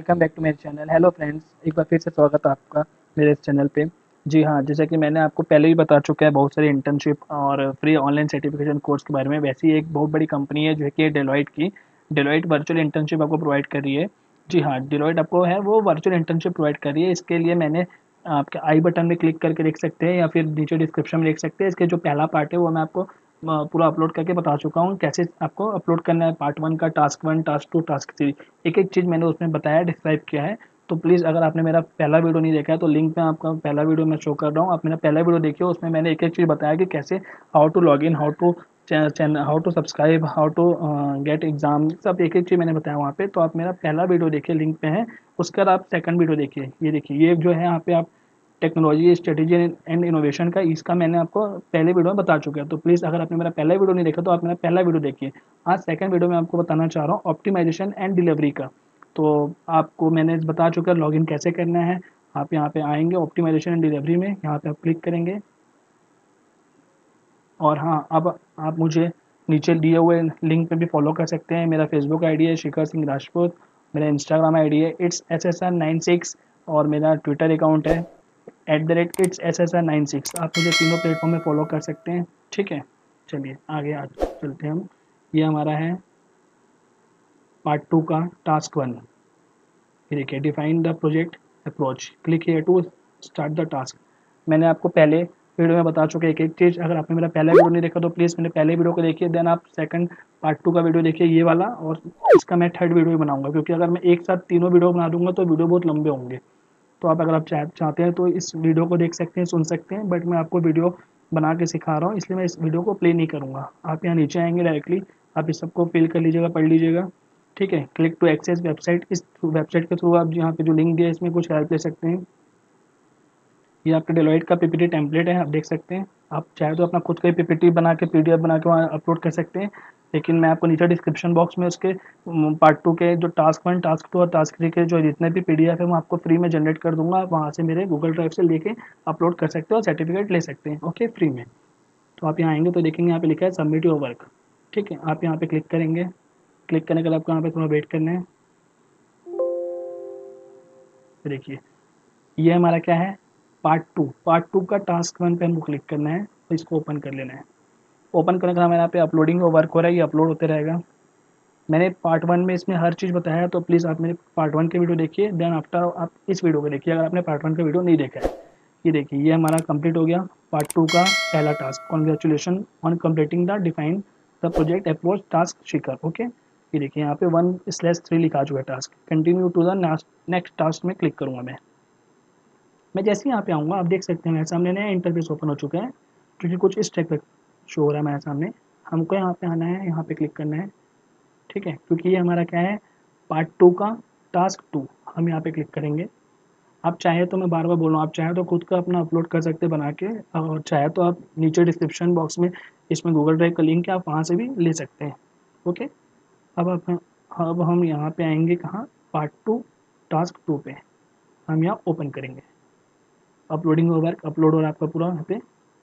Welcome back to मेरे चैनल। Hello friends, एक बार फिर से स्वागत है आपका मेरे इस चैनल पे। जी हाँ, जैसा कि मैंने आपको पहले ही बता चुका है बहुत सारी इंटर्नशिप और फ्री ऑनलाइन सर्टिफिकेशन कोर्स के बारे में। वैसी एक बहुत बड़ी कंपनी है जो कि डेलॉइट की। डेलॉइट वर्चुअल इंटर्नशिप आपको प्रोवाइड कर रही है। जी हाँ, डेलॉइट आपको है वो वर्चुअल इंटर्नशिप प्रोवाइड कर रही है। इसके लिए मैंने आपके आई बटन में क्लिक करके देख सकते हैं या फिर नीचे डिस्क्रिप्शन में देख सकते हैं। इसके जो पहला पार्ट है वो मैं आपको पूरा अपलोड करके बता चुका हूँ कैसे आपको अपलोड करना है। पार्ट 1 का टास्क 1, टास्क 2, टास्क 3 एक-एक चीज़ मैंने उसमें बताया, डिस्क्राइब किया है। तो प्लीज़ अगर आपने मेरा पहला वीडियो नहीं देखा है तो लिंक में आपका पहला वीडियो मैं शो कर रहा हूँ। आप मेरा पहला वीडियो देखिए, उसमें मैंने एक-एक चीज़ बताया कि कैसे how to login, how to channel, how to subscribe, how to get exam, सब एक-एक चीज़ मैंने बताया वहाँ पे। तो आप मेरा पहला वीडियो देखिए, लिंक पे है। उसके बाद आप सेकंड वीडियो देखिए। ये देखिए, ये जो है यहाँ पे आप टेक्नोलॉजी स्ट्रेटेजी एंड इनोवेशन का, इसका मैंने आपको पहले वीडियो में बता चुका है। तो प्लीज़ अगर आपने मेरा पहला वीडियो नहीं देखा तो आप मेरा पहला वीडियो देखिए। आज सेकंड वीडियो में आपको बताना चाह रहा हूँ ऑप्टिमाइजेशन एंड डिलीवरी का। तो आपको मैंने बता चुका है लॉगिन कैसे करना है। आप यहाँ पे आएंगे ऑप्टिमाइजेशन एंड डिलीवरी में, यहाँ पे आप क्लिक करेंगे। और हाँ, अब आप मुझे नीचे दिए हुए लिंक पे भी फॉलो कर सकते हैं। मेरा फेसबुक आईडी है शिखर सिंह राजपूत, मेरा इंस्टाग्राम आईडी है इट्स एस एस आर 96 और मेरा ट्विटर अकाउंट है @it's SSR96। आप मुझे तीनों प्लेटफॉर्म में फॉलो कर सकते हैं। ठीक है, चलिए आगे आज चलते हैं हम। ये हमारा है पार्ट 2 का टास्क 1। ये देखिए, define the project approach, click here to start the task. मैंने आपको पहले वीडियो में बता चुका एक-एक चीज़। अगर आपने मेरा पहला वीडियो नहीं देखा तो प्लीज़ मेरे पहले वीडियो को देखिए, देन आप सेकंड पार्ट 2 का वीडियो देखिए ये वाला, और इसका मैं थर्ड वीडियो भी बनाऊँगा क्योंकि अगर मैं एक साथ तीनों वीडियो बना दूँगा तो वीडियो बहुत लंबे होंगे। तो आप अगर आप चाहते हैं तो इस वीडियो को देख सकते हैं, सुन सकते हैं, बट मैं आपको वीडियो बना के सिखा रहा हूँ इसलिए मैं इस वीडियो को प्ले नहीं करूँगा। आप यहाँ नीचे आएँगे डायरेक्टली, आप इस सबको फिल कर लीजिएगा, पढ़ लीजिएगा। ठीक है, क्लिक टू एक्सेस वेबसाइट, इस वेबसाइट के थ्रू आप यहाँ पे जो लिंक दिया है इसमें कुछ हेल्प ले सकते हैं। ये आपके डेलॉइट का पीपीटी टेम्पलेट है, आप देख सकते हैं। आप चाहे तो अपना खुद का ही पीपीटी बना के पीडीएफ बना के वहाँ अपलोड कर सकते हैं, लेकिन मैं आपको नीचे डिस्क्रिप्शन बॉक्स में उसके पार्ट 2 के जो टास्क 1, टास्क 2 और टास्क 3 के जो जितने भी पीडीएफ है वो आपको फ्री में जनरेट कर दूँगा। आप वहाँ से मेरे गूगल ड्राइव से लेके अपलोड कर सकते हो और सर्टिफिकेट ले सकते हैं, ओके, फ्री में। तो आप यहाँ आएँगे तो देखेंगे यहाँ पे लिखा है सबमिट योर वर्क। ठीक है, आप यहाँ पे क्लिक करेंगे। क्लिक करने के बाद आपको यहाँ पे थोड़ा वेट करना है। तो देखिए, ये हमारा क्या है, पार्ट 2 का टास्क 1 पे हमको क्लिक करना है, तो इसको ओपन कर लेना है। ओपन करने के बाद हमारे यहाँ पे अपलोडिंग का वर्क हो रहा है, ये अपलोड होते रहेगा। मैंने पार्ट 1 में इसमें हर चीज़ बताया है, तो प्लीज़ आप मेरे पार्ट 1 के वीडियो देखिए, देन आफ्टर आप इस वीडियो को देखिए अगर आपने पार्ट 1 का वीडियो नहीं देखा है। ये देखिए, ये हमारा कंप्लीट हो गया पार्ट 2 का पहला task. Congratulation on completing the define the project approach task Shikhar. Okay, ये देखिए यहाँ पे 1/3 लिखा आ चुका है task. Continue to the next task में क्लिक करूँगा मैं जैसे ही यहाँ पे आऊँगा आप देख सकते हैं मेरे सामने नया इंटरफेस ओपन हो चुका है, जो कि कुछ इस टाइप का शो हो रहा है मेरे सामने। हमको यहाँ पे आना है, यहाँ पे क्लिक करना है। ठीक है, क्योंकि ये हमारा क्या है, पार्ट 2 का टास्क 2। हम यहाँ पे क्लिक करेंगे। आप चाहे तो मैं बार बार बोल रहा हूँ, आप चाहे तो खुद का अपना अपलोड कर सकते हैं बना के, और चाहे तो आप नीचे डिस्क्रिप्शन बॉक्स में इसमें गूगल ड्राइव का लिंक है, आप वहाँ से भी ले सकते हैं। ओके, अब हम यहाँ पे आएंगे कहाँ, पार्ट 2 टास्क 2 पे हम यहाँ ओपन करेंगे। अपलोडिंग का वर्क अपलोड हो रहा है आपका पूरा यहाँ पे।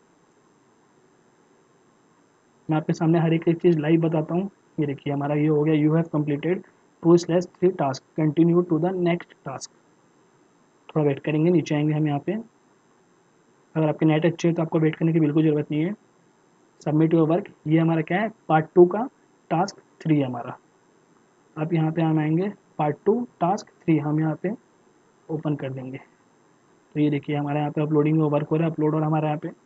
मैं आपके सामने हर एक चीज़ लाइव बताता हूँ। ये देखिए हमारा ये हो गया, you have completed 2/3 task, continue to the next task. थोड़ा वेट करेंगे, नीचे आएंगे हम यहाँ पे। अगर आपके नेट अच्छे है तो आपको वेट करने की बिल्कुल ज़रूरत नहीं है। सबमिट योर वर्क, ये हमारा क्या है, पार्ट 2 का टास्क 3 है हमारा। अब यहाँ पे हम आएंगे, पार्ट 2 टास्क 3 हम यहाँ पे ओपन कर देंगे। तो ये देखिए हमारे यहाँ पे अपलोडिंग वर्क हो रहा है, अपलोड हो रहा है हमारे यहाँ पे।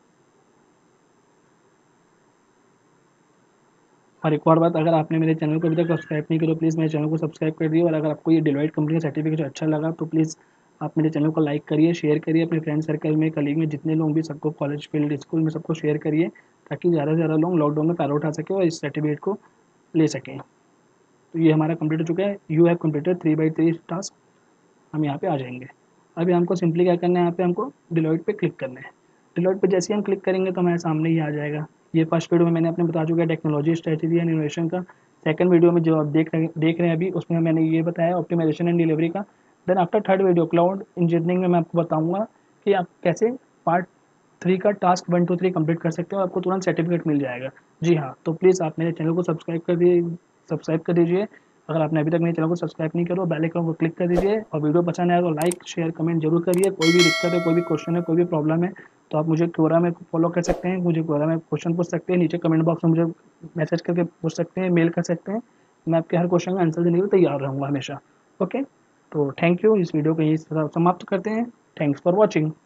और एक और बात, अगर आपने मेरे चैनल को अभी तक सब्सक्राइब नहीं किया तो प्लीज़ मेरे चैनल को सब्सक्राइब कर दिए। और अगर आपको ये डेलॉइट कंपनी का सर्टिफिकेट अच्छा लगा तो प्लीज़ आप मेरे चैनल को लाइक करिए, शेयर करिए अपने फ्रेंड सर्कल में, कलीग में, जितने लोग भी, सबको कॉलेज फील्ड स्कूल में सबको शेयर करिए, ताकि ज़्यादा से ज़्यादा लोग लॉकडाउन में फ़ायदा उठा सकें और इस सर्टिफिकेट को ले सकें। तो ये हमारा कंप्लीट हो चुका है, यू हैव कंप्लीटेड 3/3 टास्क। हम यहाँ पे आ जाएंगे। अभी हमको सिंपली क्या करना है, यहाँ पे हमको डिलॉइट पे क्लिक करना है। डिलॉइट पे जैसे ही हम क्लिक करेंगे तो हमारे सामने ही आ जाएगा। ये फर्स्ट वीडियो में मैंने अपने बता चुका है टेक्नोलॉजी स्ट्रेटेजी एंड इनोवेशन का। सेकंड वीडियो में जो आप देख रहे हैं अभी, उसमें मैंने ये बताया ऑप्टिमाइजेशन एंड डिलीवरी का। Then after third video cloud engineering में मैं आपको बताऊँगा कि आप कैसे पार्ट 3 का टास्क 1 2 3 कंप्लीट कर सकते हो, आपको तुरंत सर्टिफिकेट मिल जाएगा। जी हाँ, तो प्लीज़ आप मेरे चैनल को सब्सक्राइब कर दीजिए। अगर आपने अभी तक मेरे चैनल को सब्सक्राइब नहीं करो, बेल आइकन को क्लिक कर दीजिए, और वीडियो पसंद आए तो लाइक शेयर कमेंट जरूर करिए। कोई भी दिक्कत है, कोई भी क्वेश्चन है, कोई भी प्रॉब्लम है, तो आप मुझे क्वोरा में फॉलो कर सकते हैं, मुझे क्वोरा में क्वेश्चन पूछ सकते हैं, नीचे कमेंट बॉक्स में मुझे मैसेज करके पूछ सकते हैं, मेल कर सकते हैं। मैं आपके हर क्वेश्चन का आंसर देने के लिए तैयार रहूँगा हमेशा। ओके, तो थैंक यू। इस वीडियो को यही समाप्त करते हैं। Thanks for watching.